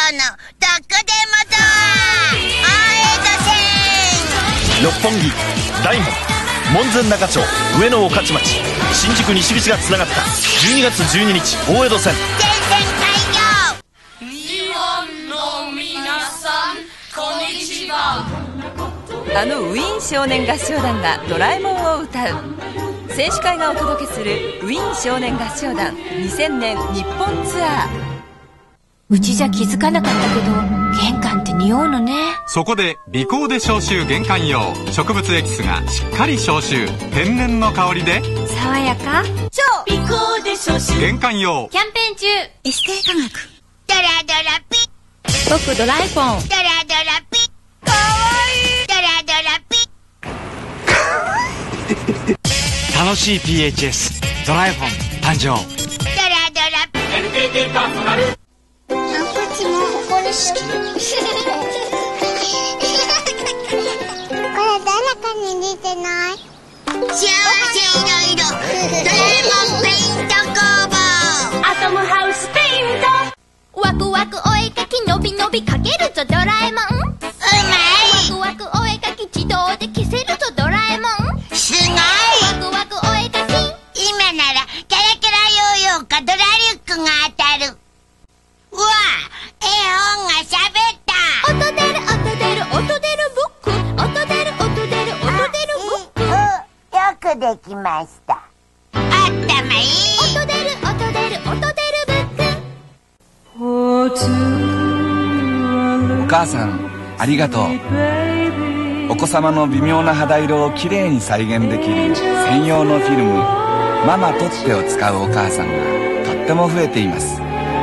のどこでもドア六本木、大門、門前仲町、上野御徒町、新宿西口がつながった12月12日大江戸線全線開業。 日本の皆さんこんにちは。 あのウィーン少年合唱団がドラえもんを歌う選手会がお届けするウィーン少年合唱団2000年日本ツアー。 うちじゃ気づかなかったけど玄関って匂うのね。 そこで微光で消臭玄関用植物エキスがしっかり消臭、天然の香りで爽やか超微光で消臭玄関用。 キャンペーン中。 エステ科学ドラドラピ僕ドラえもん。 ドラドラピかわいいドラドラピ楽しい PHS ドラえもん誕生。 ドラドラピ NTT パーソナル。 こっちもここに好きこれ誰かに似てない？幸せいろいろドラえもんペイント工房。 アトムハウスペイント。ワクワクお絵かきのびのびかけるぞドラえもん。 うまい。 ワクワクお絵かき自動で消せるぞドラえもん。 すごい。 ワクワクお絵かき。 今ならキャラキャラヨーヨーかドラリュックが当たる。うわ、絵本がしゃべった。 音出る音出る音出るブック。音出る音出る音出るブック。 よくできました。あったまいい。 音出る音出る音出るブック。 お母さんありがとう。お子様の微妙な肌色をきれいに再現できる専用のフィルムママとってを使うお母さんがとっても増えています。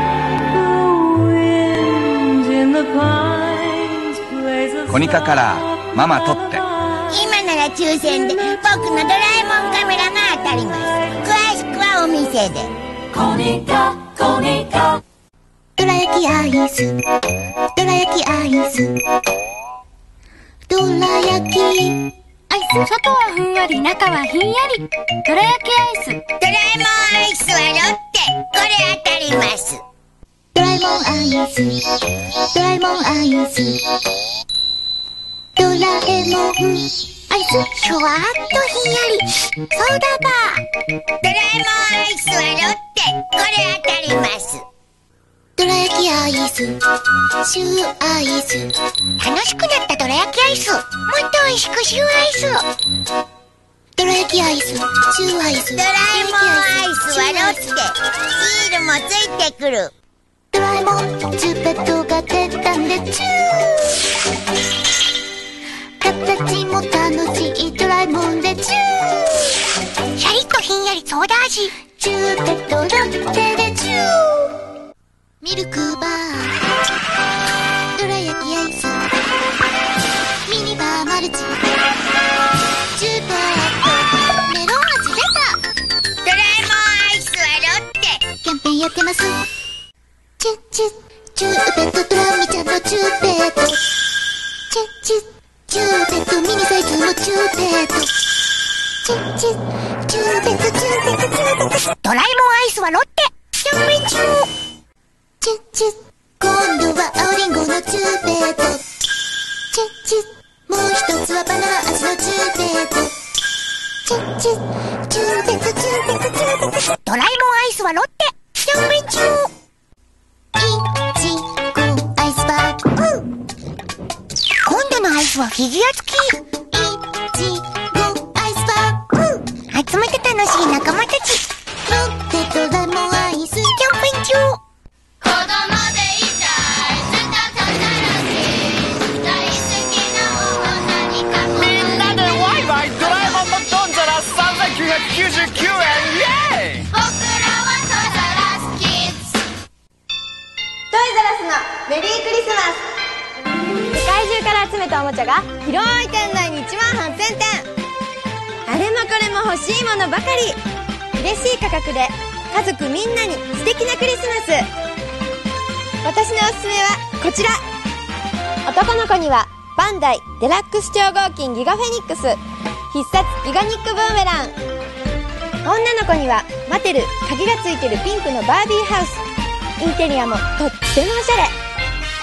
コニカカラーママとって。 今なら抽選で僕のドラえもんカメラが当たります。詳しくはお店で。 コニカコニカ。 どら焼きアイスどら焼きアイスどら焼きアイス、外はふんわり中はひんやり。どら焼きアイス。 ドラえもんアイスはロッテ。これ当たります。ドラえもんアイスドラえもんアイスドラえもんアイスシュワーっとひんやり。そうだばドラえもんアイスはロッテ。これ当たります。どら焼きアイスシューアイス楽しくなったどら焼きアイス。もっと美味しくシューアイス。どら焼きアイスシューアイスドラえもんアイスはロッテ。シールもついてくる。ドラえもんチューペットが出たんでチュー形も楽しいドラえもんでチューシャリッとひんやりソーダ味チューペットロッテでチューミルクバーどら焼きアイスミニバーマルチチューペットメロン味出た。ドラえもんアイスはロッテ。キャンペーンやってます。チュッチュッチューペットドラミちゃんのチューペットチュッチュッチューペットミニサイズのチューペットチュッチュッチューペットチューペットチューペットドラえもんアイスはロッテ。キャンペーン中。チュッチュッ今度は青リンゴのチューペットチュッチュッもう一つはバナナ味のチューペットチュッチュッチューペットチューペットチューペットドラえもんアイスはロッテ。キャンペーン中。いちごアイスバーグ。今度のアイスはフィギュア付き。いちごアイスバーグ。集めて楽しい仲間たち。ロッテドラえもんアイスキャンペーン中。 子供でいたいずっと楽しい大好きなもの何かみんなでワイワイドラえもんのドンジャラ3999円イエーイ。 僕らはトイザラスキッズ。 トイザラスのメリークリスマス。世界中から集めたおもちゃが広い店内に18000点。あれもこれも欲しいものばかり。嬉しい価格で家族みんなに素敵なクリスマス。私のおすすめはこちら。男の子にはバンダイデラックス超合金ギガフェニックス必殺ギガニックブーメラン。女の子にはマテル鍵がついてるピンクのバービーハウス。インテリアもとってもおしゃれ。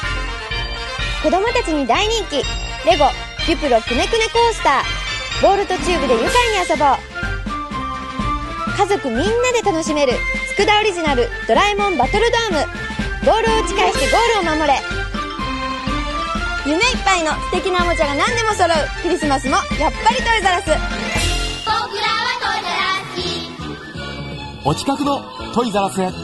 子供たちに大人気レゴデュプロくねくねコースター。ボールとチューブで愉快に遊ぼう。家族みんなで楽しめる佃オリジナルドラえもんバトルドーム。ボールを打ち返してゴールを守れ。夢いっぱいの素敵なおもちゃが何でも揃うクリスマスもやっぱりトイザらス。 僕らはトイザらス。 お近くのトイザらスへ。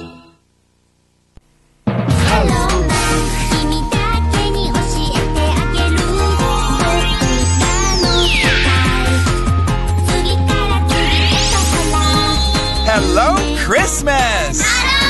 君だけに教えてあげる。僕らの世界。次から次へとほら。 Hello, Christmas!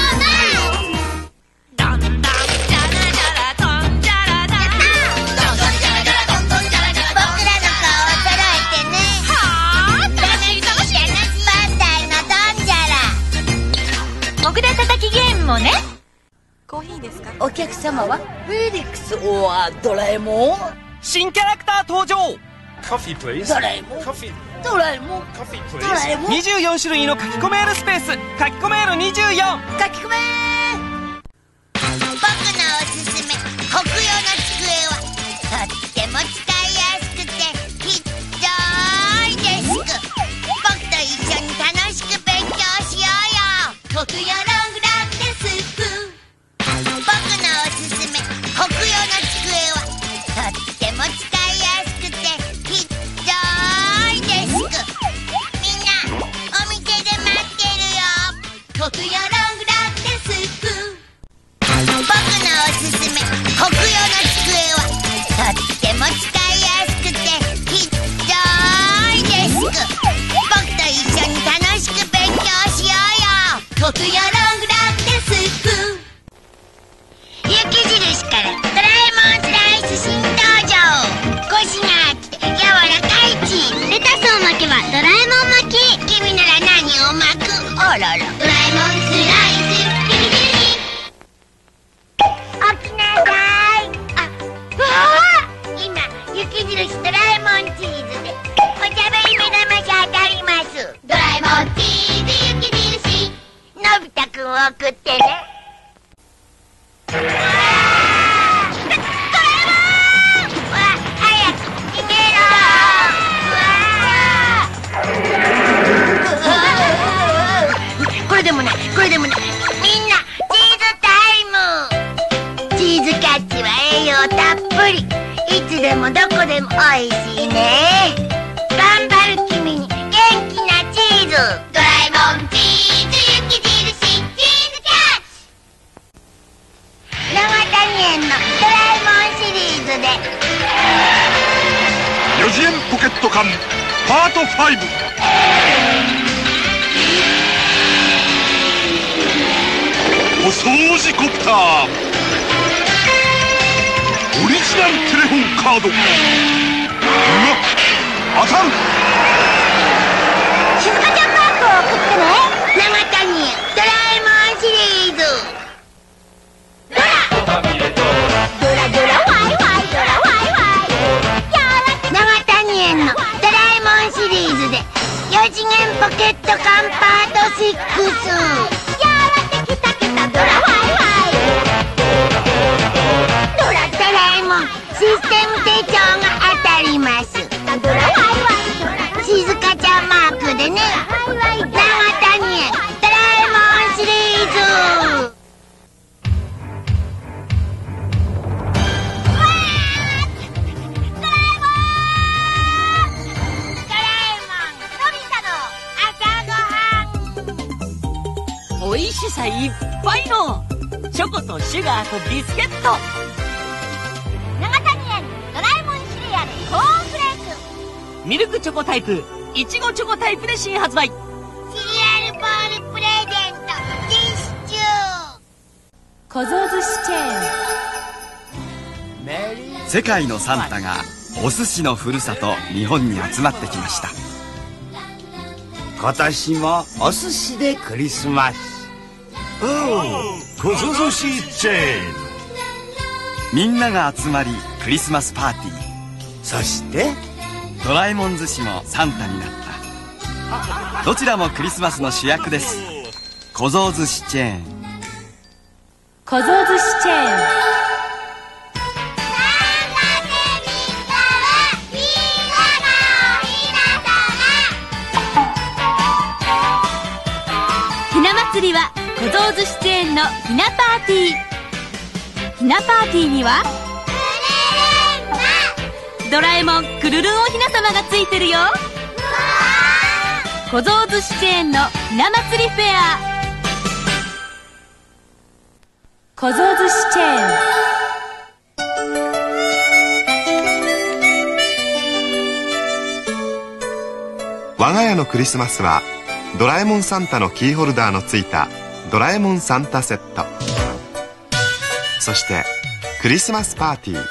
もね。 コーヒーですか？ お客様はフェリックスオアドラえもん。 新キャラクター登場。 Coffee, please. ドラえもん。 Coffee. ドラえもん。 Coffee, ドラえ please. もん。 24種類の書き込めーるスペース。書き込めーる24。 書き込め僕のおすすめ国用の机はとっても使いやすくてひっどいデスク。僕と一緒に楽しく勉強しようよ。国用ロングランデスク。僕のおすすめ国用の机はとっても使いやすくてひっどいデスク。みんなお店で待ってるよ。国用ロングランデスク。僕のおすすめ国用の机はとっても使いやすくてひっどいデスク。僕と一緒に楽しく勉強しようよ。国用ロングランデスク。雪印からドラえもんスライス新登場。コシがあって柔らかいチーズ。レタスを巻けばドラえもん巻き。君なら何を巻く？あらら、ドラえもんスライス雪印。起きなさい。今雪印ドラえもんチーズでおしゃべり目玉し当たります。ドラえもんチーズ雪印。のび太くんを送ってね。ドラえもん！早く逃げろ！これでもない、これでもない。みんなチーズタイム。チーズキャッチは栄養たっぷり。いつでもどこでもおいしいね。頑張る君に元気なチーズ。ドラえもんチーズ雪印チーズキャッチ。長谷園のドラえもんシリーズで。 4次元ポケット缶パート5。お掃除コプター。オリジナルテレホンカード。うわっ、当たる。 静香ちゃんマークを送ってね。長谷園ドラえもんシリーズ。ドラドラドラワイワイドラワイワイ。長谷園のドラえもんシリーズで4次元ポケット缶パート6。ドラワイワイドラドラえもんシステム手帳が当たります。ドラワイワイ静香ちゃんマークでね。長谷園ドラえもんシリーズ。 美味しさいっぱいのチョコとシュガーとビスケット。 長谷園ドラえもんシリアルコーンフレーク。 ミルクチョコタイプ、いちごチョコタイプで新発売。 シリアルボールプレゼント実施中。 小僧寿司チェーン。 世界のサンタがお寿司のふるさと日本に集まってきました。 今年もお寿司でクリスマス。 小僧寿司チェーン。 みんなが集まりクリスマスパーティー。 そしてドラえもん寿司もサンタになった。どちらもクリスマスの主役です。小僧寿司チェーン。 小僧寿司チェーン。 ひなパーティー。ひなパーティーにはドラえもんくるるんおひなさまがついてるよ。小僧寿司チェーンのひな祭りフェア。小僧寿司チェーン。 我が家のクリスマスはドラえもんサンタのキーホルダーのついたドラえもんサンタセット、そしてクリスマスパーティー。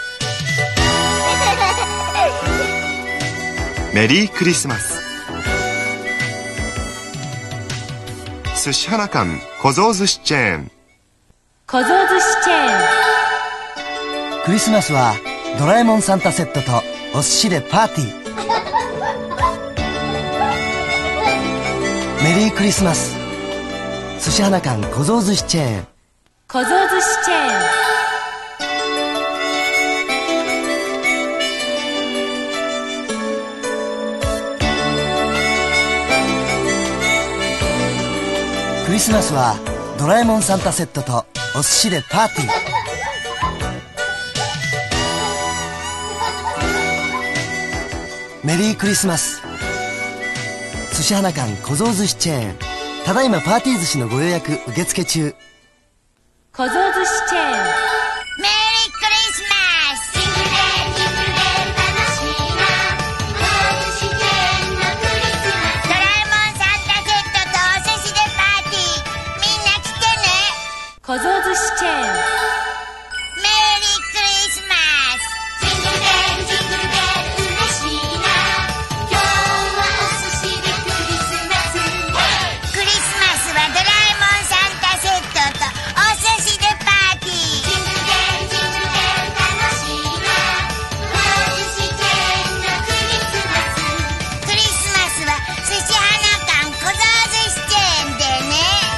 メリークリスマス。寿司花館小僧寿司チェーン。 小僧寿司チェーン。 クリスマスはドラえもんサンタセットとお寿司でパーティー。メリークリスマス。寿司花館小僧寿司チェーン。 小僧寿司チェーン。 クリスマスはドラえもんサンタセットとお寿司でパーティー。メリークリスマス。寿司花館小僧寿司チェーン。ただいまパーティー寿司のご予約受付中。 小僧寿司チェーン。 メリークリスマス。ジングルベルジングルベル楽しいな。小僧寿司チェーンのクリスマス。ドラえもんサンタセットとお寿司でパーティー。みんな来てね。 小僧寿司チェーン。 メリークリスマス。ジングルベルジングルベル嬉しいな。今日はお寿司でクリスマス。クリスマスはドラえもんサンタセットとお寿司でパーティー。ジングルベルジングルベル楽しいな。お寿司チェーンのクリスマス。クリスマスは寿司花館小僧寿司チェーンでね。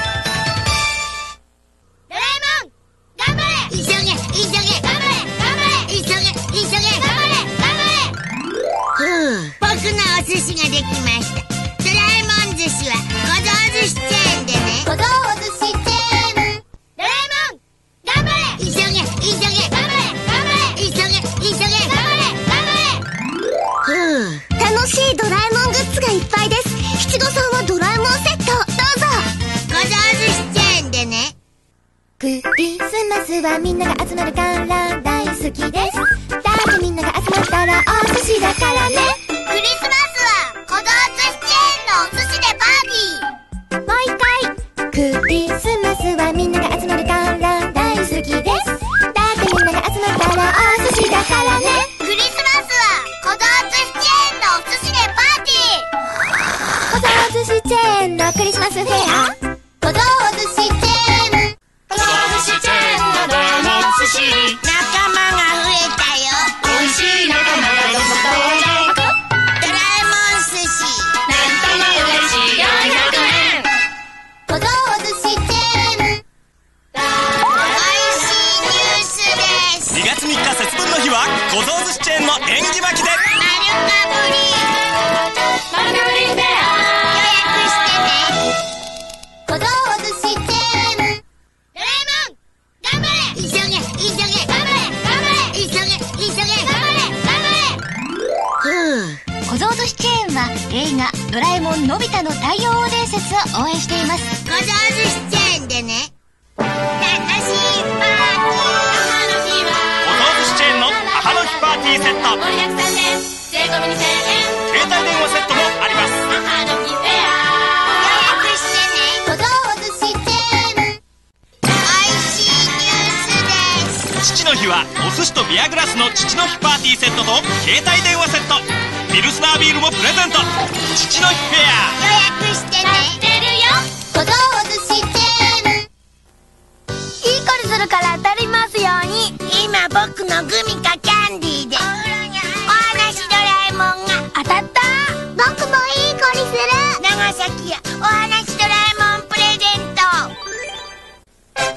ドラえもん頑張れ。急げ急げ頑張れ頑張れ。急げ急げ頑張れ頑張れ。ふう、僕のお寿司ができました。ドラえもん寿司は小僧寿司チェーンでね。小僧寿司チェーン。ドラえもん頑張れ。急げ急げ頑張れ頑張れ。急げ急げ頑張れ頑張れ。ふう、楽しいドラえもんグッズがいっぱいです。七五三はドラえもんセットどうぞ。小僧寿司チェーンでね。クリスマスはみんなが集まるから大好きです。だってみんなが集まったらお寿司だからね。クリスマスは小僧寿司チェーンのお寿司でパーティー。もう一回。クリスマスはみんなが集まるから大好きです。だってみんなが集まったらお寿司だからね。クリスマスは小僧寿司チェーンのお寿司でパーティー。小僧寿司チェーンのクリスマスフェア。小僧寿司チェーン。小僧寿司チェーンのドラえもん寿司。仲間が増えたよ。美味しい仲間がどこどこ。ドラえもん寿司。なんとも嬉しい400円。小僧寿司チェーン。美味しいニュースです。 2月3日節分の日は小僧寿司チェーンの縁起巻きで丸かぶり。丸かぶりフェア。予約してね。小僧寿司チェーン。ドラえもん頑張れ。急げ急げ頑張れ頑張れ。急げ急げ頑張れ頑張れ。小僧寿司チェーンは映画ドラえもんのび太の太陽王伝説を応援しています。小僧寿司チェーンでね。楽しいパーティー。母の日は小僧寿司チェーンの母の日パーティーセット。 盛りだくさんです。税込み2000円。 携帯電話セットもあります。 母の日フェア。予約してね。小僧寿司チェーン。美味しいニュースです。 父の日はお寿司とビアグラスの父の日パーティーセットと携帯電話セット、ピルスナービールもプレゼント。父の日フェア。 予約してね。待ってるよ。小僧寿司チェーン。いい子にするから当たりますように。今僕のグミかキャンディーでお話ドラえもんが当たった。僕もいい子にする。長崎やお話ドラえもんプレゼント。ドラ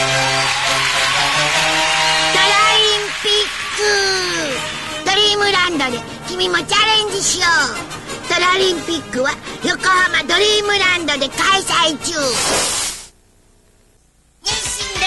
リンピック。ドリームランドで君もチャレンジしよう。ドラリンピックは横浜ドリームランドで開催中。日清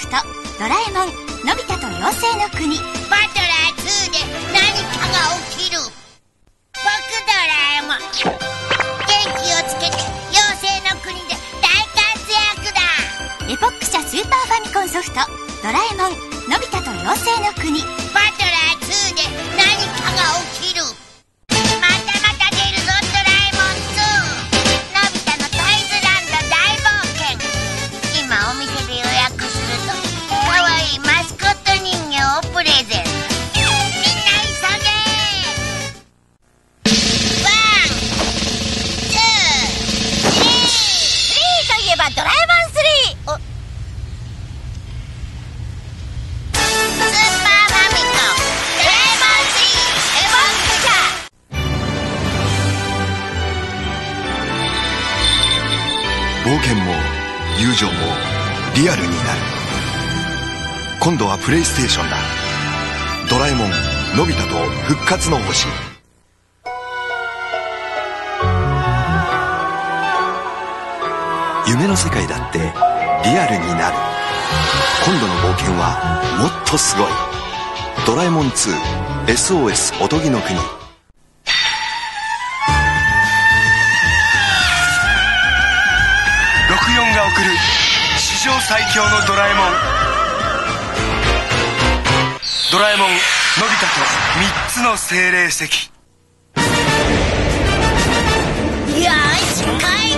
フトドラえもんのび太と妖精の国。 バトラー2で何かが起きる。僕ドラえもん元気をつけて妖精の国で大活躍だ。 エポック社スーパーファミコンソフトドラえもんのび太と妖精の国。 バトラー2で何かが起きる。またまた出るぞドラえもん2。のび太のトイズランド大冒険。今お店で予約するとかわいいマスコット人形をプレゼント。みんな急げ。ワン、ツー、スリーといえばドラえもん3。スーパーファミコンドラえもん3エボック冒険も友情もリアルになる。今度はプレイステーションだ。ドラえもんのび太と復活の星。夢の世界だってリアルになる。今度の冒険はもっとすごい。ドラえもん 2SOS おとぎの国。 64が送る史上最強のドラえもん。ドラえもんのび太と3つの精霊石。 よし来い。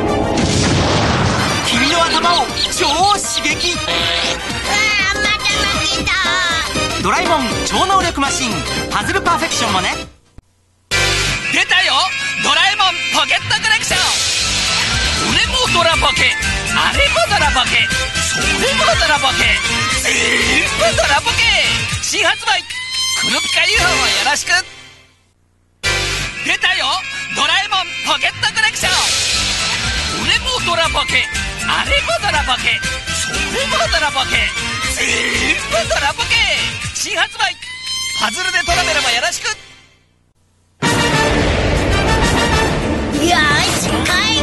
君の頭を超刺激。 また負けた。 ドラえもん超能力マシンパズルパーフェクションもね。出たよドラえもんポケットコレクション。これもドラポケ、あれもドラポケ、それもドラポケ、全部ドラポケ。新発売。クルピカ UFO もよろしく。出たよドラえもんポケットコレクション。これもドラポケ、あれもドラポケ、それもドラポケ、全部ドラポケ。新発売。パズルでトラベルもよろしく。 よし来い。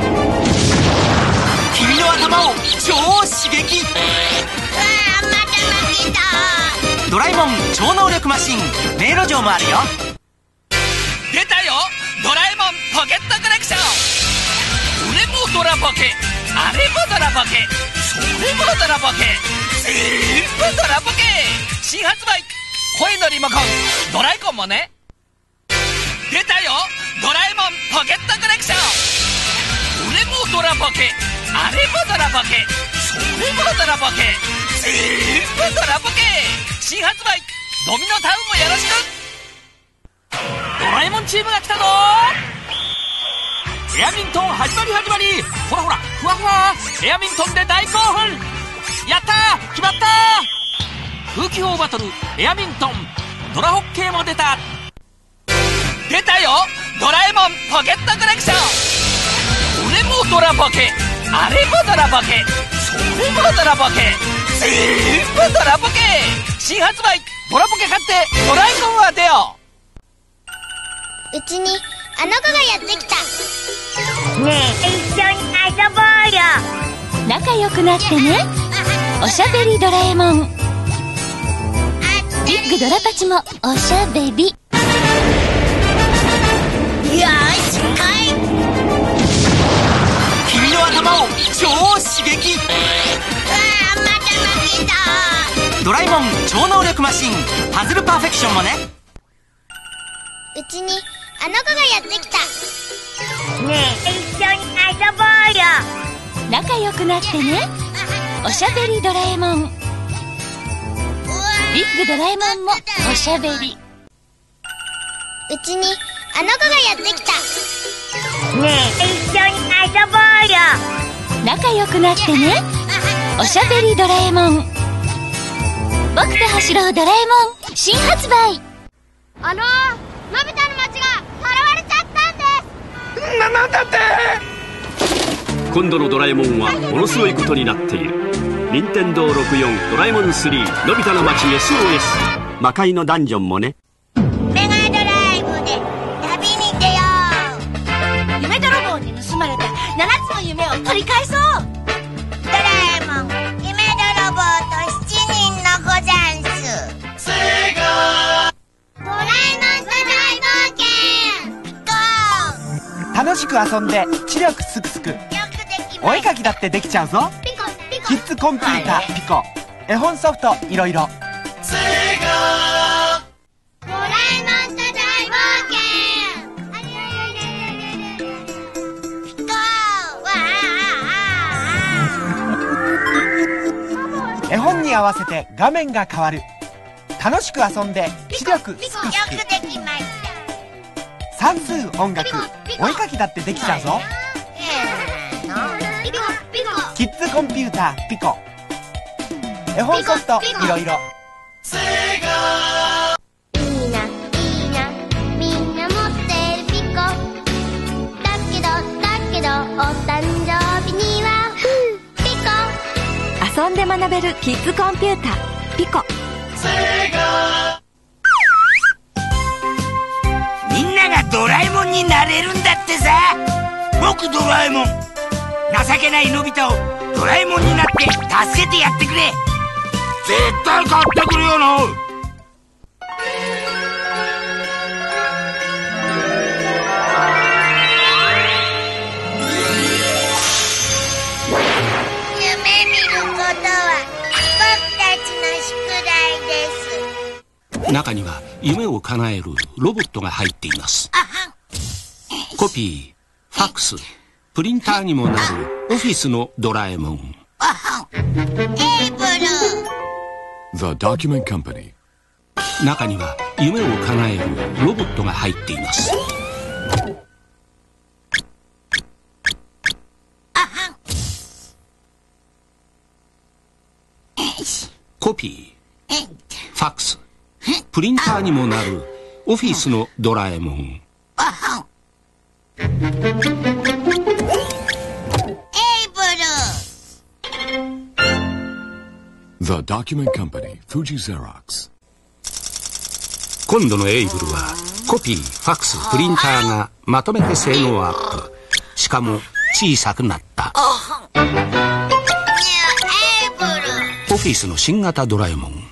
君の頭を超刺激。 また負けた。 ドラえもん超能力マシン迷路城もあるよ。出たよドラえもんポケットコレクション。これもドラポケ、あれもドラポケ、それもドラポケ、全部ドラポケ。新発売。声のリモコンドラえコンもね。出たよドラえもんポケットコレクション。これもドラポケ、あれもドラポケ、それもドラポケ、全部ドラポケ。新発売。ドミノタウンもよろしく。ドラえもんチームが来たぞ。エアミントン始まり。ほらほらふわふわエアミントンで大興奮。やったー決まったー。空気砲バトルエアミントンドラホッケーも出た。出たよドラえもんポケットコレクション。これもドラポケ、あれもドラポケ、それもドラポケ、全部ドラポケ。新発売。ドラポケ買ってドラえコンは出ようちにあの子がやってきた。 ねえ一緒に遊ぼうよ。 仲良くなってね。おしゃべりドラえもん。ビッグドラパチもおしゃべり。 よし来い。 君の頭を超刺激。 また負けた。 ドラえもん超能力マシンパズルパーフェクションもね。 うちにあの子がやってきた。 ねえ一緒に遊ぼうよ。 仲良くなってね。おしゃべりドラえもん。ビッグドラえもんもおしゃべり。 うちにあの子がやってきた。 ねえ一緒に遊ぼうよ。 仲良くなってね。おしゃべりドラえもん。僕と走ろうドラえもん新発売。 のび太の町がさらわれちゃったんです。 なんだって。 今度のドラえもんはものすごいことになっている。任天堂64ドラえもん3のび太の町 SOS 魔界のダンジョンもね。 メガドライブで旅に出よう。夢泥棒に盗まれた7つの夢を取り返そう。ドラえもん夢泥棒楽しく遊んで知力すくすく。お絵かきだってできちゃうぞ。キッズコンピューターピコ。絵本ソフトいろいろ。 ドラえもんと大冒険。ピコーわ絵本に合わせて画面が変わる。楽しく遊んで知力すくすく。算数、音楽、お絵かきだってできちゃうぞ。キッズコンピューターピコ。絵本ソフトいろいろ。 いいな、いいな、みんな持ってるピコ。だけど、お誕生日にはピコ。 遊んで学べるキッズコンピューターピコ。 みんながドラえもんになれるんだってさ。僕ドラえもん、情けないのび太をドラえもんになって助けてやってくれ。絶対買ってくれよな。 夢見ることは僕たちの宿題です。 中には夢を叶えるロボットが入っています。コピー、ファックス、プリンターにもなるオフィスのドラえもん。 エイブル。 The Document Company。 中には夢を叶えるロボットが入っています。コピー、ファックス、プリンターにもなるオフィスのドラえもん。 エイブル。 The Document Company。 Fuji Xerox。 今度のエイブルはコピー、ファックス、プリンターがまとめて性能アップ。しかも小さくなった。オフィスの新型ドラえもん。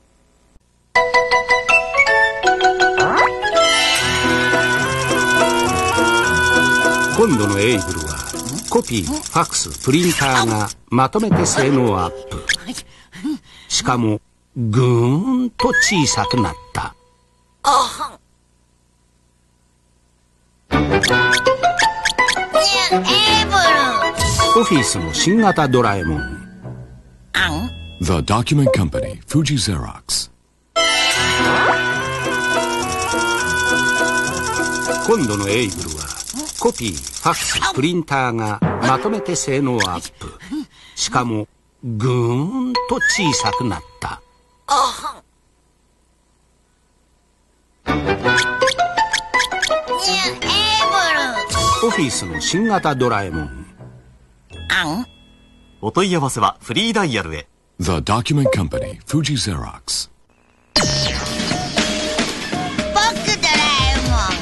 今度のエイブルはコピー、ファックス、プリンターがまとめて性能アップ。しかもぐーんと小さくなった。オフィスの新型ドラえもん。 The Document Company。 Fuji Xerox。 今度のエイブルはコピー、ファックス、プリンターがまとめて性能アップ。しかもぐーんと小さくなった。オフィスの新型ドラえもん。 お問い合わせはフリーダイヤルへ。 The Document Company。 Fuji Xerox。 僕ドラえもん。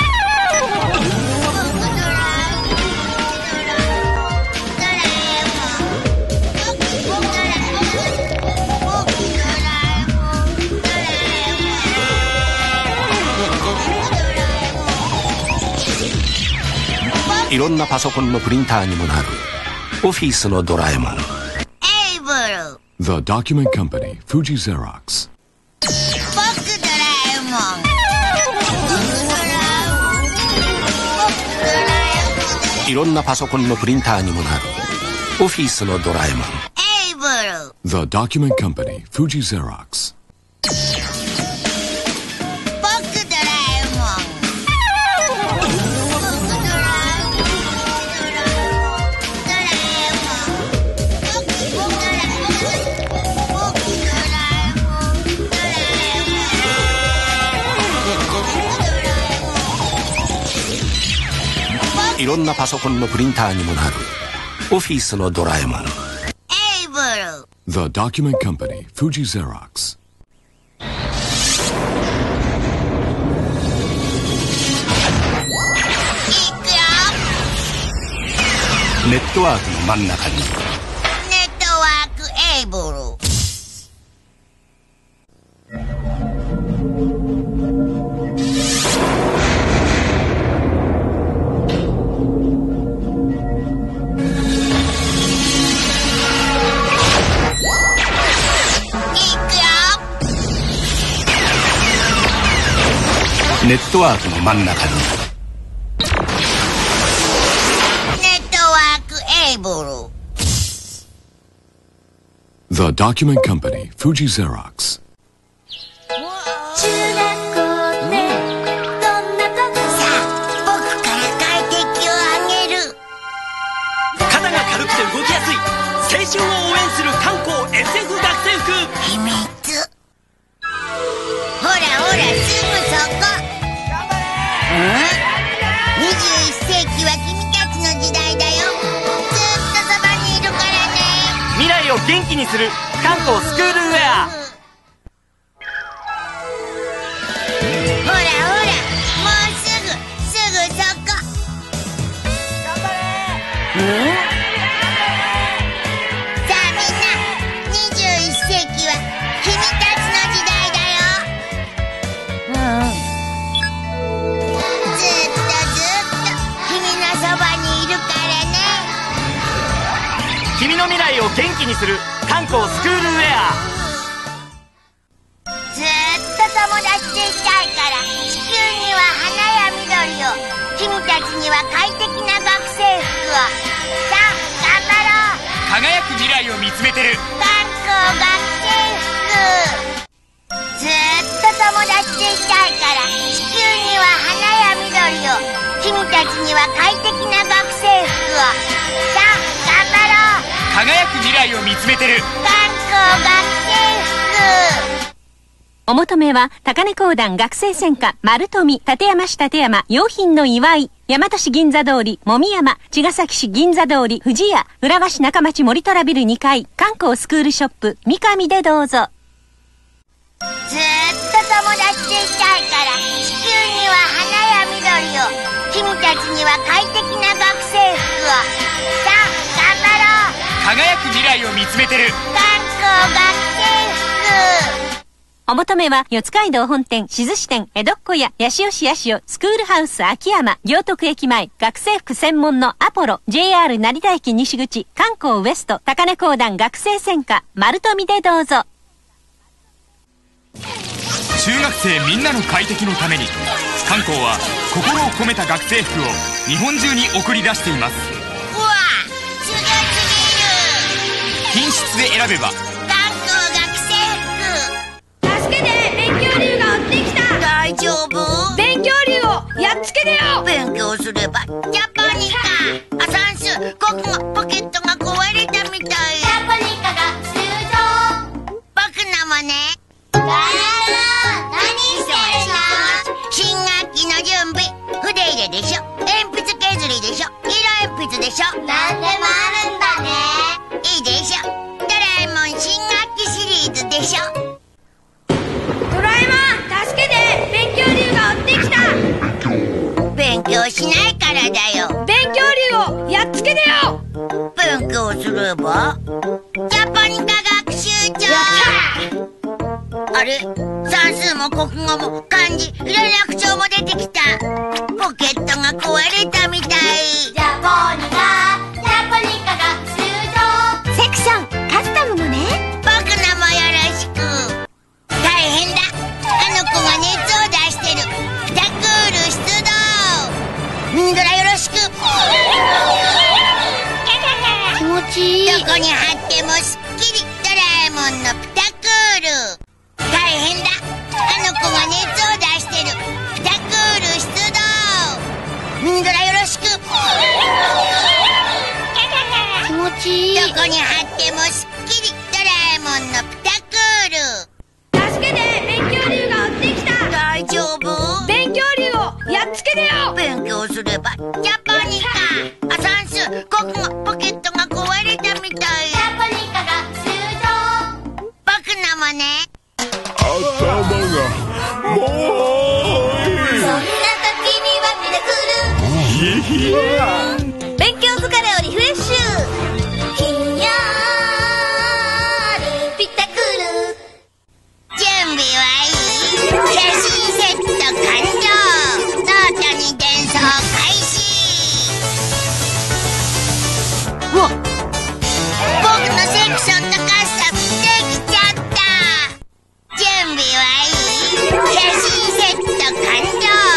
いろんなパソコンのプリンターにもなるオフィスのドラえもん。 エイブル。 The Document Company。 Fuji Xerox。 僕ドラえもん。 いろんなパソコンのプリンターにもなるオフィスのドラえもん。 エイブル。 The Document Company。 Fuji Xerox。 僕ドラえもん。 いろんなパソコンのプリンターにもなるオフィスのドラえもん。 エイブル。 The Document Company。 Fuji Xerox。 ネットワークの真ん中にネットワークエイブル。 ネットワークの真ん中に。 ネットワークエイブル。 The Document Company, Fuji Xerox. 中学校ってどんなとこ？さあ、僕から快適をあげる。 肩が軽くて動きやすい青春を応援する観光 SF 学生服。 秘密。ほらほら、すぐそこ。21世紀は君たちの時代だよ。ずっとそばにいるからね。 未来を元気にする関東スクールウェア。 ほらほら、もうすぐそこ。さあみんな、21世紀は君たちの時代だよ。ずっと君のそばにいるからね。 君の未来を元気にする関東スクールウェア。 ずっと友達でいたいから、地球には花や緑を、君たちには快適な学生服を。さあ頑張ろう。 輝く未来を見つめてる観光学生服。ずっと友達でいたいから、地球には花や緑を、君たちには快適な学生服を。さあ頑張ろう。 輝く未来を見つめてる観光学生服。 お求めは高根講談学生専科丸富立山市立山洋品の祝い大和市銀座通りもみ山茅ヶ崎市銀座通り富士屋浦和市中町森虎ビル2階観光スクールショップ三上でどうぞ。 ずっと友達でいたいから、地球には花や緑を、君たちには快適な学生服を。さあ頑張ろう。 輝く未来を見つめてる観光学生服。 お求めは四街道本店静支店江戸っ子屋八潮市八潮スクールハウス秋山行徳駅前学生服専門のアポロ JR 成田駅西口観光ウエスト高根講談学生専科丸富でどうぞ。 中学生みんなの快適のために観光は心を込めた学生服を日本中に送り出しています。 うわ、すごすぎる。 品質で選べば観光学生服。 助けて、勉強竜が追ってきた。 大丈夫？ 勉強竜をやっつけてよ。 勉強すればジャポニカ。算数、国語、ポケットが壊れたみたい。ジャポニカが終了。僕のもね。何してるの？新学期の準備。筆入れでしょ、鉛筆削りでしょ、色鉛筆でしょ、なんでもあるんだね。いいでしょ、ドラえもん新学期シリーズでしょ。 ドラえもん助けて、勉強竜が追ってきた。 勉強しないからだよ。 勉強竜をやっつけてよ。 勉強すればジャポニカ学習帳。あれ、算数も国語も漢字連絡帳も出てきた。ポケットが壊れたみたい。ジャポニカ学習帳。セクションカスタムもね。僕のもよろしく。大変だ、あの子が熱を出してる。ピタクール出動。ミニドラよろしく。気持ちいい。どこに貼ってもすっきり。ドラえもんのピタクール。大変だ、あの子が熱を出してる。ピタクール出動。ミニドラよろしく。気持ちいい。どこに貼ってもすっきり。ドラえもんのピタクール。 助けて、勉強竜が追ってきた。 大丈夫？ 勉強竜をやっつけてよ。 勉強すればジャポニカ。算数、国語、ポケットが壊れたみたい。ジャポニカ学習帳。僕のもね。 頭がもうそんな時にはミラクル。勉強疲れをリフレッシュ。ひんやりピタクル。準備はいい？写真セット完了。ノートに伝送開始。うわっ、僕のセクションのカスタムできちゃった。準備はいい？写真セット完了。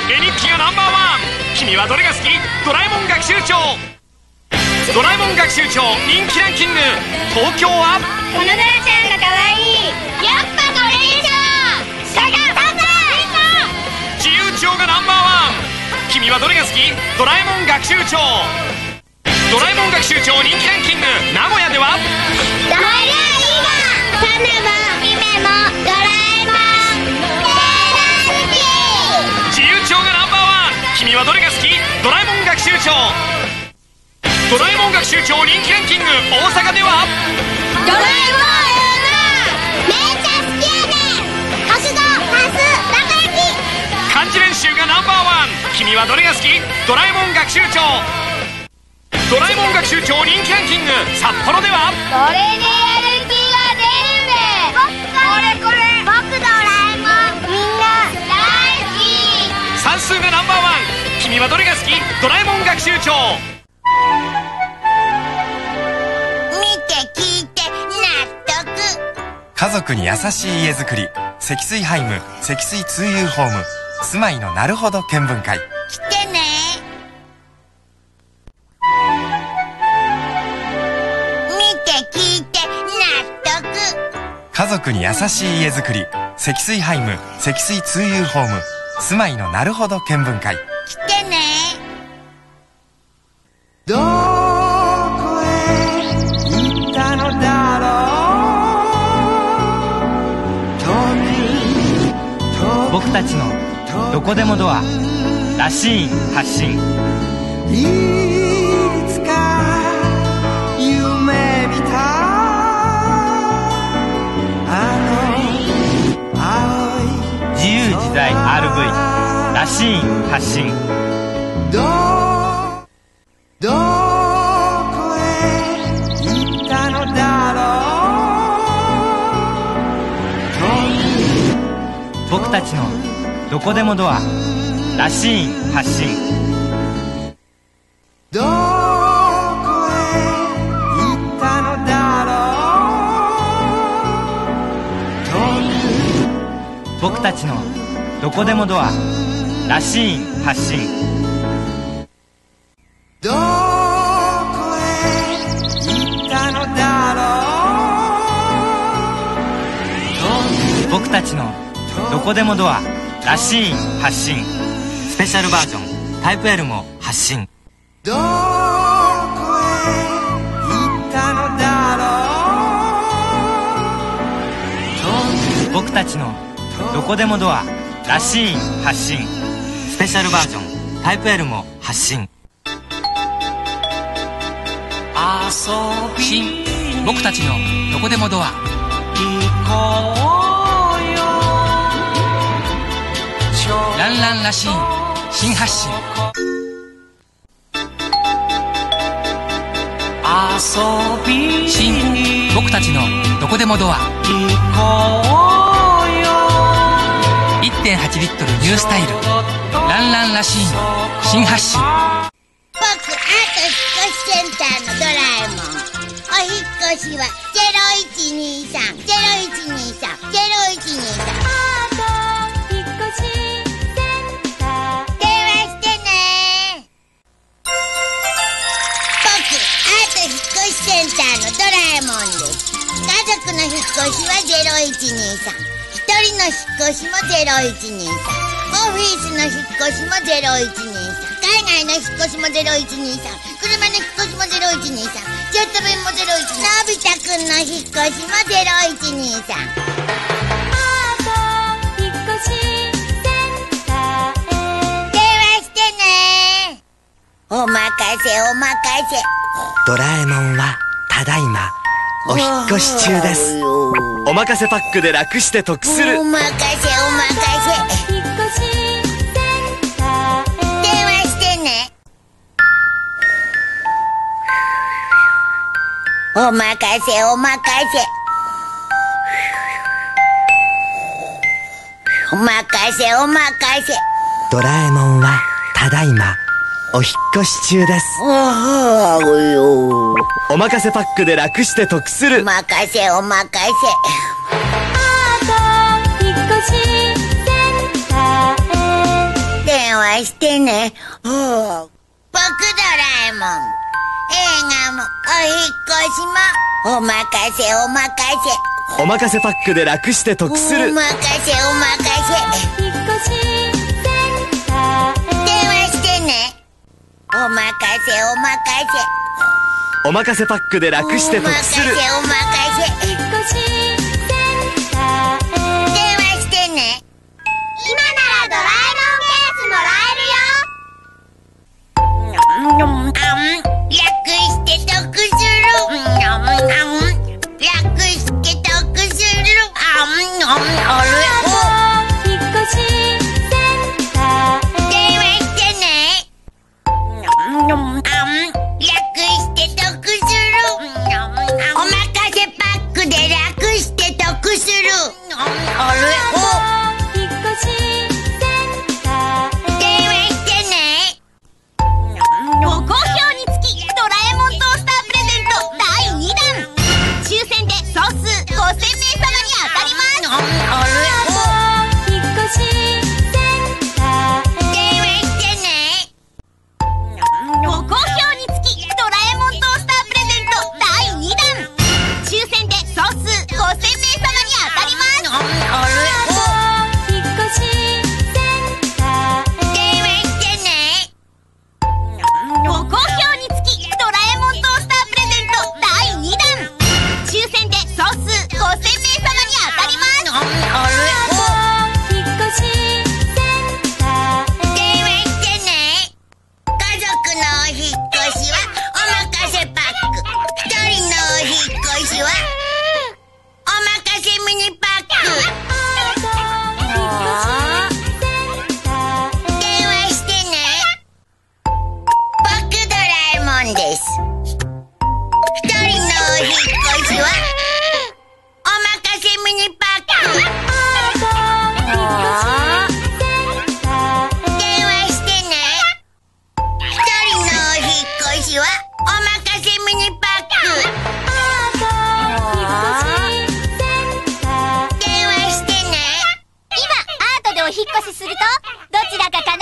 絵日記がナンバーワン。君はどれが好き？ドラえもん学習帳。ドラえもん学習帳人気ランキング。東京はこのドラちゃんがかわいい。やっぱこれでしょ。佐賀自由帳がナンバーワン。君はどれが好き？ドラえもん学習帳。ドラえもん学習帳人気ランキング。名古屋ではドラえもんカネも姫もドラえもん自由帳がナンバーワン。君はどれが好き？ドラえもん学習帳。ドラえもん学習帳人気ランキング。大阪ではドラえもんめっちゃ好きやねん。国語算数バカ焼き漢字練習がナンバーワン。君はどれが好き？ドラえもん学習帳。ドラえもん学習帳人気ランキング。札幌ではこれでやる気が出るね。これ僕ドラえもんみんな大好き。 算数がナンバーワン。君はどれが好き？ドラえもん学習帳。 見て聞いて納得。 家族に優しい家づくり。積水ハイム積水 2U ホーム。住まいのなるほど見聞会。 来てね。見て聞いて納得。 家族に優しい家づくり。積水ハイム積水 2U ホーム。住まいのなるほど見聞会。 来てね。 どこへ行ったのだろう。 僕たちのどこでもドア。ラシーン発信。 いつか夢見た青い自由自在 RV ラシーン発信。 どこへ行ったのだろう。 僕たちのどこでもドア。ラシーン発信。 どこへ行ったのだろう。 僕たちのどこでもドア。ラシーン発信。 どこへ行ったのだろう。 僕たちのどこでもドア。ラシーン発信。スペシャルバージョンタイプ L も発信。 どこへ行ったのだろう。 僕たちのどこでもドア。ラシーン発信。スペシャルバージョンタイプ L も発信。新僕たちのどこでもドア。ランランラシーン新発信。新僕たちのどこでもドア。1.8 リットルニュースタイルランランラシーン新発信。 僕アート引っ越しセンターのドラえもん。お引っ越しは0123 0123 0123。 アート引っ越しセンター電話してね。僕アート引っ越しセンターのドラえもんです。家族の引っ越しは0123。一人の引っ越しも0123。オフィスの引っ越しも0123。海外の引っ越しも0123。車の引っ越しも0123。ジェット便も0123。のび太くんの引っ越しも0123。 アート引っ越しセンターへ電話してね。お任せお任せ。 ドラえもんはただいまお引っ越し中です。おまかせパックで楽して得する。 お任せお任せ。 引っ越しセンターへ電話してね。お任せお任せ。お任せお任せ。 ドラえもんはただいまお引っ越し中です。 ああ、よ。 おまかせパックで楽して得する。 お任せお任せ。 アート引っ越しセンターへ電話話してね。僕ドラえもん。映画もお引っ越しもお任せお任せ。 おまかせパックで楽して得する。 お任せお任せ。引っ越しセンターへ電話してね。お任せお任せ。 おまかせパックで楽して得する。 お任せお任せ。引っ越しセンターへ電話してね。今ならドラえもんケースもらえるよ。略して得する。略して得する。あれお引っ越しセンターへ電話してね。略して得する。おまかせパックで略して得する。あれお引っ越しセンターへ電話してね。ご好評につきドラえもんトースタープレゼント第2弾。抽選で総数5000名様に当たります。あれお引っ越しセンターへ電話してね。ご好評につきドラえもんトースタープレゼント第2弾。抽選で総数5000名様に当たります。あれお引っ越しセンターへ電話してね。ご好評につきドラえもんトースタープレゼント第2弾。抽選で総数5000名様に当たります。あれお引っ越しセンターへ電話してね。家族のお引っ越しはおまかせパック。一人のお引っ越しはおまかせミニパック。電話してね。僕ドラえもんです。一人のお引っ越しはおまかせミニパック。電話してね。一人のお引っ越しはおまかせミニパック。電話してね。今アートでお引っ越しするとどちらか必ずもらえます。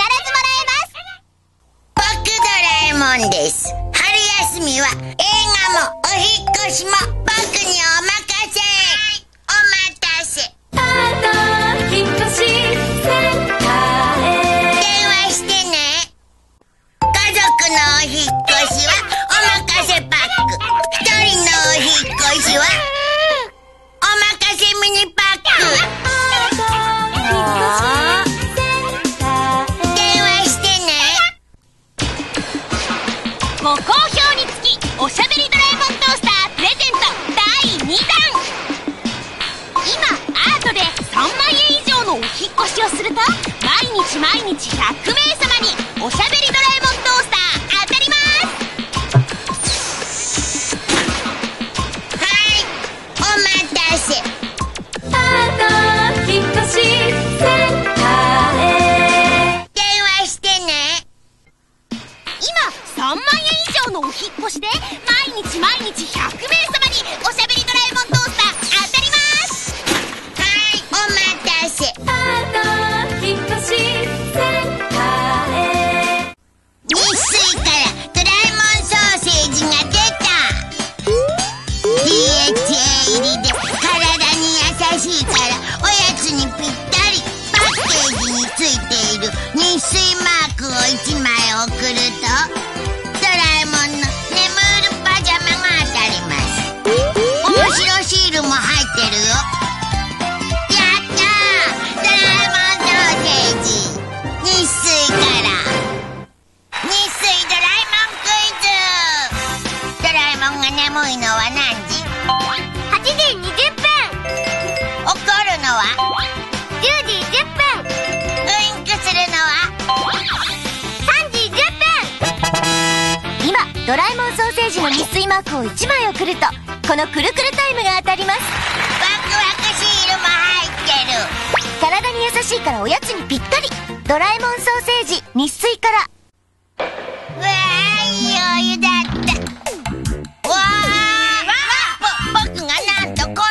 僕ドラえもんです。春休みは映画もお引っ越しも僕にお任せ。お待たせ。アート引っ越しセンターへ電話してね。家族のお引っ越しはおまかせパック。一人のお引っ越しはおまかせミニパック。電話してね。ご好評につきおしゃべりドラえもんトースタープレゼント第2弾。今アートで3万円以上のお引っ越しをすると毎日100名様におしゃべりドラえもんトースター当たります。はいお待たせ。アート引っ越しセンターへ電話してね。今3万円以上のお引っ越しで毎日100名様におしゃべりドラえもんトースター当たります。はいお待たせ。アート引っ越しセンターへ日水からドラえもんソーセージが出た。 DHA 入りで体に優しいからおやつにぴったり。パッケージについている日水マークを1枚送るとドラえもんの眠るパジャマが当たります。面白シールも入ってるよ。やったードラえもんソーセージ。日水から日水ドラえもんクイズ。ドラえもんが眠いのは何時？8時20分。怒るのは10時10分。ウインクするのは3時10分。今ドラえもんソーセージの日水マークを1枚送るとこのくるくるタイムが当たります。ワクワクシールも入ってる。体に優しいからおやつにぴったり。ドラえもんソーセージ日水から。わーいいお湯だった。わー僕がなんとこんなにいっぱ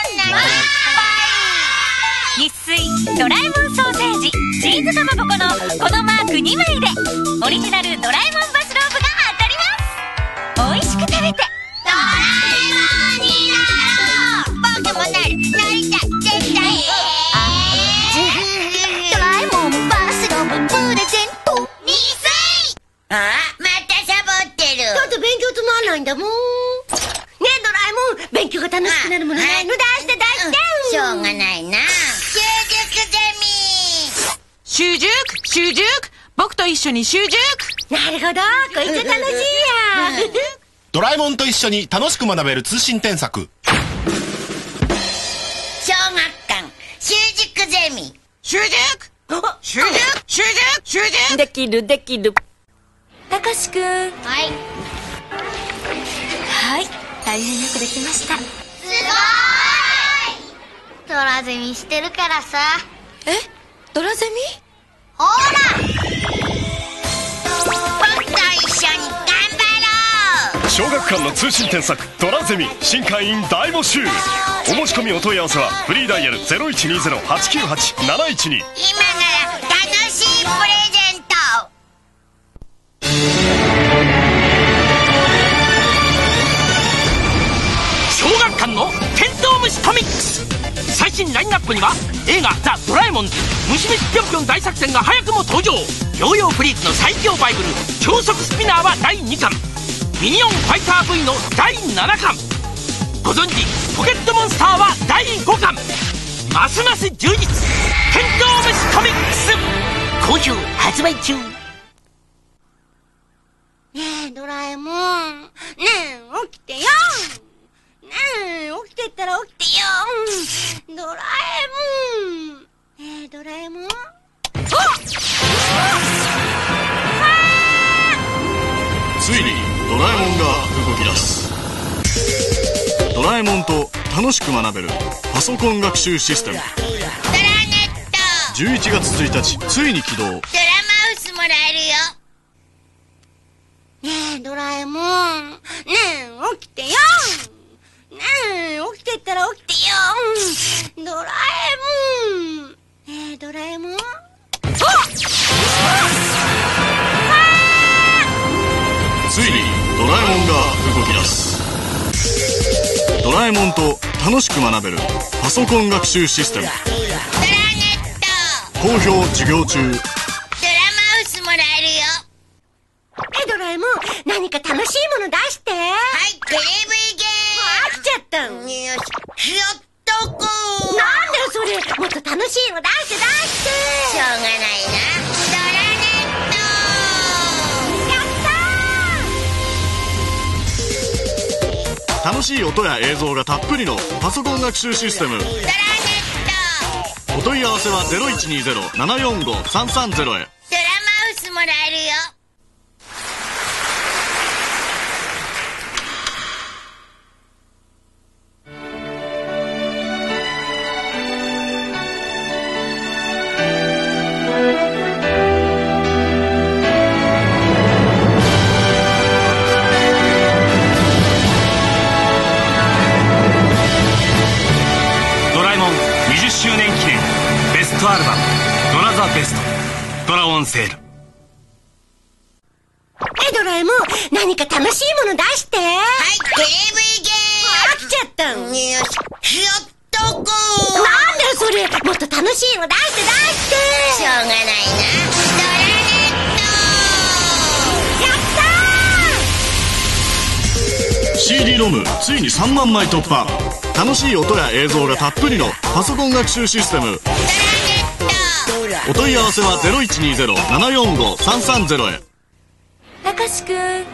い。 日水ドラえもんソーセージチーズかまぼこのこのマーク 2枚でオリジナルドラえもんバスローブが当たります。美味しく食べてドラえもんになろう。僕もなりたい絶対。ドラえもんバスローブプレゼント2000。 またサボってる。 だって勉強つまんないんだもん。ねえドラえもん、勉強が楽しくなるものないの？出して出して。 しょうがないな。習熟ゼミ。 習熟僕と一緒に習熟。 なるほど、こいつ楽しいや。 ドラえもんと一緒に楽しく学べる通信添削。 小学館習熟ゼミ。 習熟できるたかしくん。 はいはい、大変よくできました。 すごーい。ドラゼミしてるからさ。 ドラゼミ？ ほら僕と一緒に頑張ろう。 小学館の通信添削ドラゼミ新会員大募集。お申し込みお問い合わせはフリーダイヤル 0120-898-712。 今なら楽しいプレゼント。 小学館のテントウムシコミックス。最新ラインナップには映画「ザ・ドラえもん」虫飯ぴょんぴょん大作戦が早くも登場。ヨーヨーフリーズの最強バイブル超速スピナーは第2巻、ミニオンファイター V の第7巻、ご存知ポケットモンスターは第5巻。ますます充実、テントウムシコミックス好評発売中。 ねえドラえもん、ねえ起きてよ。ねえ起きてったら起きてよ。ドラえもん、ドラえもん。 ついにドラえもんが動き出す。ドラえもんと楽しく学べるパソコン学習システム。 ドラネット 11月1日ついに起動。 ドラマウスもらえるよ。 ねえドラえもん、ねえ起きてよ。ねえ起きてったら起きてよ。ドラえもん、ドラえもん。 ついにドラえもんが動き出す。ドラえもんと楽しく学べるパソコン学習システム。 ドラネット好評授業中。 ドラマウスもらえるよ。 ドラえもん、何か楽しいもの出して。 はい、テレビゲーム。 飽きちゃった。 よし、ひょっとこなんだよそれ、もっと楽しいの出して出して。 しょうがないな。ドラネット。 楽しい音や映像がたっぷりのパソコン学習システム。 ドラネット。 お問い合わせは 0120-745-330へ。 ドラマウスもらえるよ。 周年記念ベストアルバムドラザベストドラオンセール。 ドラえもん、何か楽しいもの出して。はい、 テレビゲーム。 飽きちゃった。 よし、ひょっとこなんだよそれ、もっと楽しいの出して出して。 しょうがないな。ドラネット。 やったー。 CD ロムついに3万枚突破。楽しい音や映像がたっぷりのパソコン学習システム。お問い合わせは 0120-745-330へ。 たかしくん。はい、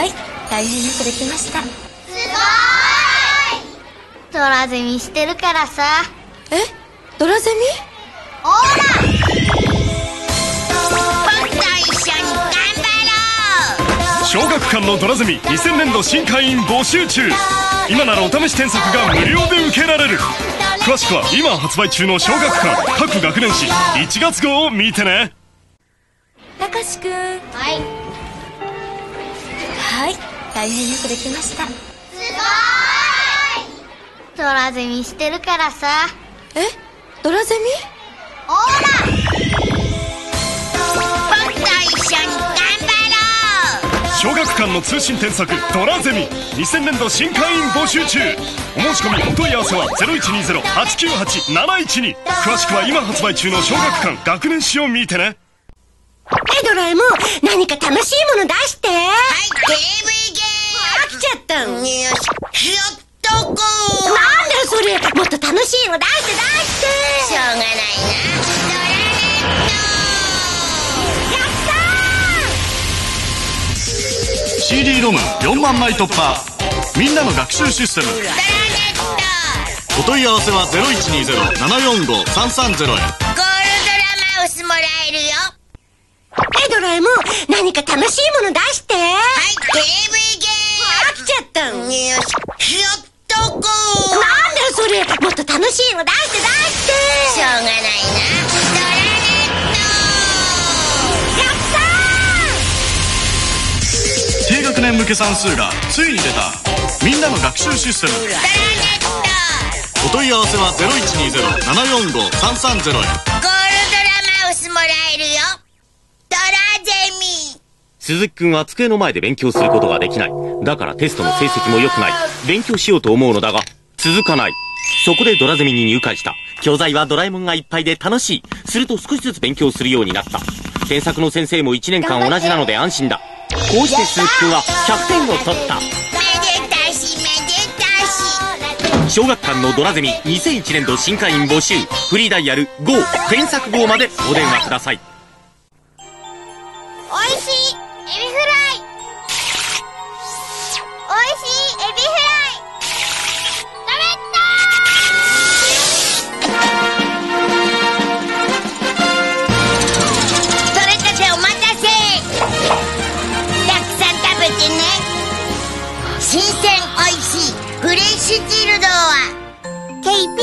大変よくできました。 すごーい。ドラゼミしてるからさ。 ドラゼミ？ ほら僕と一緒に頑張ろう。 小学館のドラゼミ2000年度新会員募集中。今ならお試し添削が無料で受けられる。詳しくは今発売中の小学館各学年誌1月号を見てね。 たかしくん。はい、大変よくできました。 すごーい。ドラゼミしてるからさ。 ドラゼミ？ ほら間の通信添削ドラゼミ2000年度新会員募集中。お申し込みお問い合わせは 0120-898-712。詳しくは今発売中の小学館学年誌を見てね。 ドラえもん、何か楽しいもの出して。はい、テレビゲーム。飽きちゃった。よし、ひょっとこー。なんだよそれ、もっと楽しいの出して。しょうがないな。 CD ロム4万枚突破、みんなの学習システム。お問い合わせは 0120-745-330 へ。 ゴールドラマウスもらえるよ。ドラえもん、何か楽しいもの出して。はい、テレビゲーム。飽きちゃった。よし、ひょっとこー。なんだよそれ、もっと楽しいの出して。しょうがないな。ドラネット。やったー。 低学年向け算数がついに出たみんなの学習システム。 ドラネット。 お問い合わせは 0120-745-330 へ。 ゴールドラマウスもらえるよ。ドラゼミ。 鈴木くんは机の前で勉強することができない。だからテストの成績も良くない。勉強しようと思うのだが続かない。そこでドラゼミに入会した。教材はドラえもんがいっぱいで楽しい。すると少しずつ勉強するようになった。添削の先生も1年間同じなので安心だ。こうして鈴木くんは100点を取った。 めでたし。 小学館のドラゼミ2001年度新会員募集。フリーダイヤル5添削5までお電話ください。 おいしいエビフライ。おいしいエビフライ。食べたー。取れたてお待たせ。たくさん食べてね。新鮮おいしいフレッシュチルドは KB。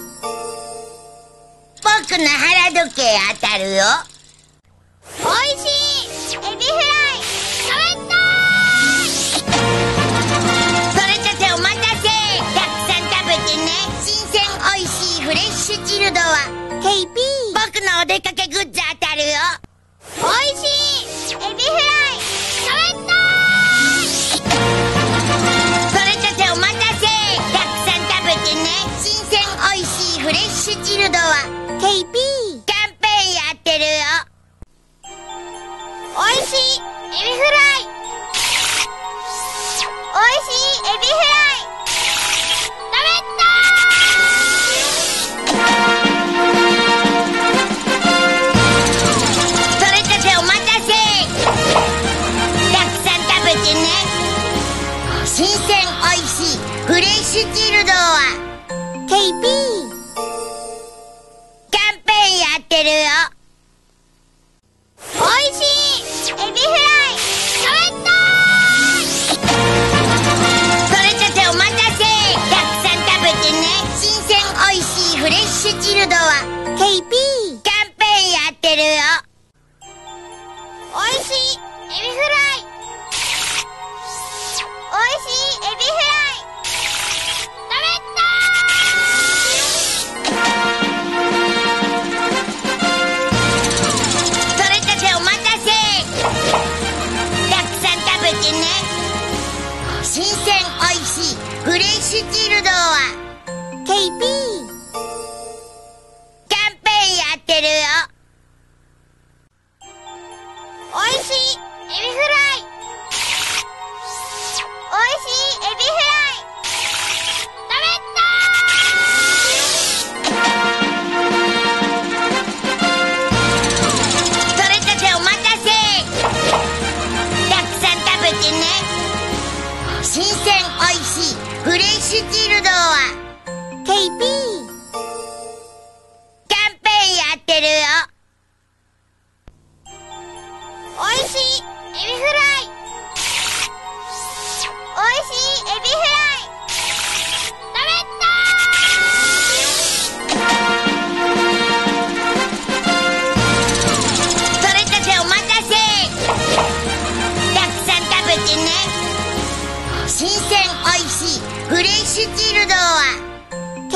僕の腹時計当たるよ。おいしいエビフライ。食べたーい。取れたてお待たせ。たくさん食べてね。新鮮おいしいフレッシュチルドは KB。 僕のお出かけグッズ当たるよ。おいしいエビフライ。食べたーい。取れたてお待たせ。たくさん食べてね。新鮮おいしいフレッシュチルドは KB。 キャンペーンやってるよ。おいしいエビフライ。おいしいエビフライ。食べたー。取れたてお待たせ。たくさん食べてね。新鮮おいしいフレッシュチルドは KB。 キャンペーンやってるよ。おいしいエビフライ。食べたーい。取れたてお待たせ。たくさん食べてね。新鮮おいしいフレッシュチルドは KB。 キャンペーンやってるよ。おいしいエビフライ。おいしいエビフライ。食べたー。取れたてお待たせ。たくさん食べてね。新鮮おいしいフレッシュチルドは KB。 キャンペーンやってるよ。おいしいエビフライ。おいしいエビフライ。食べたー。取れたてお待たせ。たくさん食べてね。新鮮おいしいフレッシュチルドは KB。 キャンペーンやってるよ。おいしいエビフライ。おいしいエビフライ。食べたー。取れたてお待たせ。たくさん食べてね。新鮮おいしいフレッシュチルドは KB。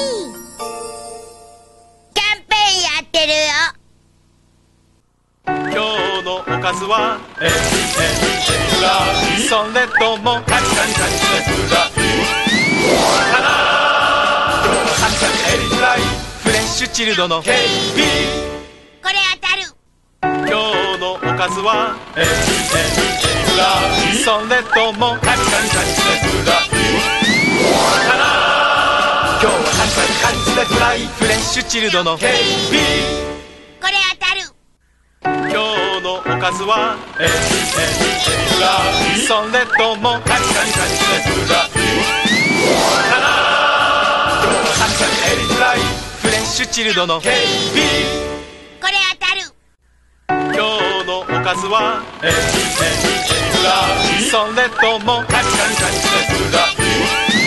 キャンペーンやってるよ。 今日のおかずはエビエビフライそれともカニカニカニフライかな。今日はカニカニエビフライフレッシュチルドの KB。 これ当たる。 今日のおかずはエビフライそれともカニカニカニフライかな。今日はカニカニカニフライフレッシュチルドの KB。 これ当たる。 今日のおかずはエビフライそれともカニカニカニフライかな。今日はカニカニエビフライフレッシュチルドの KB。 これ当たる。 今日のおかずはエビフライそれともカニカニカニフライ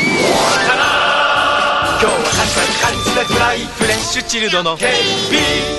かな。今日はカニカニカニフライフレッシュチルドの KB。